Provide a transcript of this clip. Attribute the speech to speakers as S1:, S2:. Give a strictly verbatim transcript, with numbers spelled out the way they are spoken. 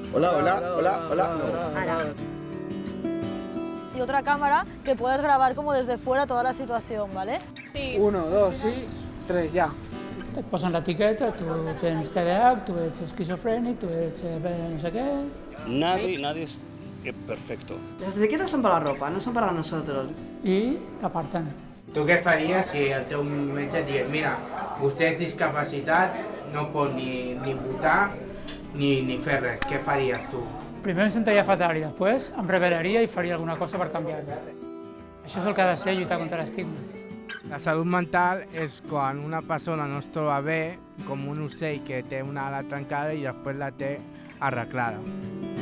S1: Hola, hola, hola, hola. No.
S2: Ara.
S3: Y otra cámara que puedas grabar como desde fuera toda la situación, ¿vale?
S4: Sí.
S5: Uno, dos i tres, ja.
S6: Et posen l'etiqueta, tu tens T D A H, tu ets esquizofrènic, tu ets eh, no sé què...
S7: Nadie, nadie es perfecto.
S8: Las etiquetas son para la ropa, no son para nosotros.
S6: I t'aparten.
S9: Tu què faries si el teu metge et digués mira, vostè és discapacitat, no pot ni, ni votar ni, ni fer res, què faries tu?
S6: Primer em sentaria fatal i després em rebel·laria i faria alguna cosa per canviar-ho. Això és el que ha de ser lluitar contra l'estigma.
S10: La salut mental és quan una persona no es troba bé, com un ocell que té una ala trencada i després la té arreglada.